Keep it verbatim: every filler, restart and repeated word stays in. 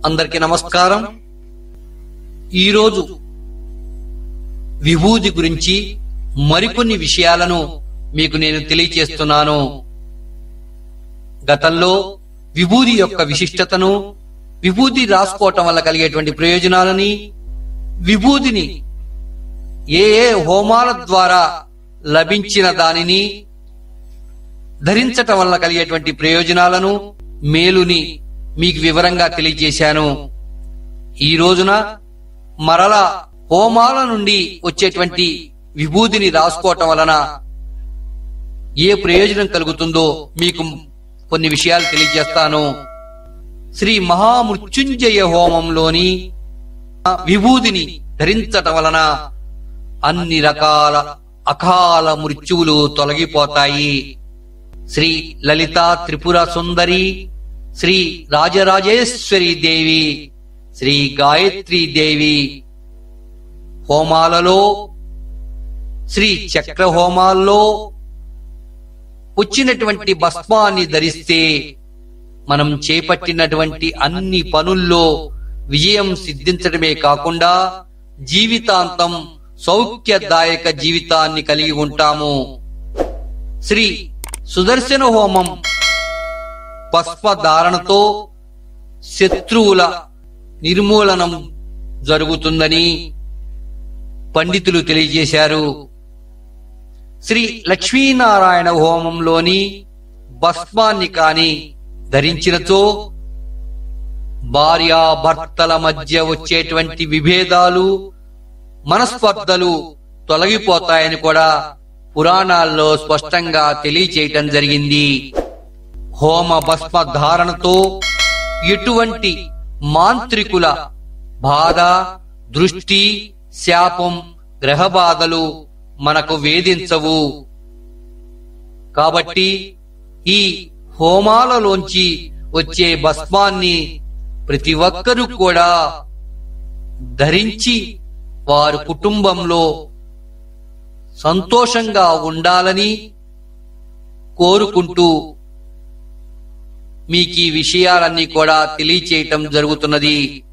అందరికీ నమస్కారం. ఈరోజు విభూది గురించి మరికొన్ని విషయాలను మీకు నేను తెలియచేస్తున్నాను. గతంలో విభూది యొక్క విశిష్టతను, విభూది రాసుకోవటం వల్ల కలిగేటువంటి ప్రయోజనాలని, విభూదిని ఏ ఏ హోమాల ద్వారా లభించిన దానిని ధరించటం వల్ల కలిగేటువంటి ప్రయోజనాలను, మేలుని మీకు వివరంగా తెలియజేశాను. ఈ రోజున మరలా హోమాల నుండి వచ్చేటువంటి విభూదిని రాసుకోవటం వలన ఏ ప్రయోజనం కలుగుతుందో మీకు కొన్ని విషయాలు తెలియజేస్తాను. శ్రీ మహామృత్యుంజయ హోమంలోని విభూదిని ధరించటం వలన అన్ని రకాల అకాల మృత్యువులు తొలగిపోతాయి. శ్రీ లలితా త్రిపుర సుందరి, శ్రీ రాజరాజేశ్వరి దేవి, శ్రీ గాయత్రీ దేవి హోమాలలో, శ్రీ చక్ర హోమాల్లో వచ్చినటువంటి భస్మాన్ని ధరిస్తే మనం చేపట్టినటువంటి అన్ని పనుల్లో విజయం సిద్ధించడమే కాకుండా జీవితాంతం సౌఖ్యదాయక జీవితాన్ని కలిగి ఉంటాము. శ్రీ సుదర్శన హోమం భస్మధారణతో శత్రువుల నిర్మూలనం జరుగుతుందని పండితులు తెలియజేశారు. శ్రీ లక్ష్మీనారాయణ హోమంలోని భస్మాన్ని కాని ధరించినచో భార్యాభర్తల మధ్య వచ్చేటువంటి విభేదాలు, మనస్పర్ధలు తొలగిపోతాయని కూడా పురాణాల్లో స్పష్టంగా తెలియచేయటం జరిగింది. హోమ భస్మ ధారణతో ఎటువంటి మాంత్రికుల బాధ, దృష్టి, శాపం, గ్రహ బాధలు మనకు వేధించవు. కాబట్టి ఈ హోమాలలోంచి వచ్చే భస్మాన్ని ప్రతి ఒక్కరూ కూడా ధరించి వారి కుటుంబంలో సంతోషంగా ఉండాలని కోరుకుంటూ మీకు ఈ విషయాలన్నీ కూడా తెలియచేయటం జరుగుతున్నది.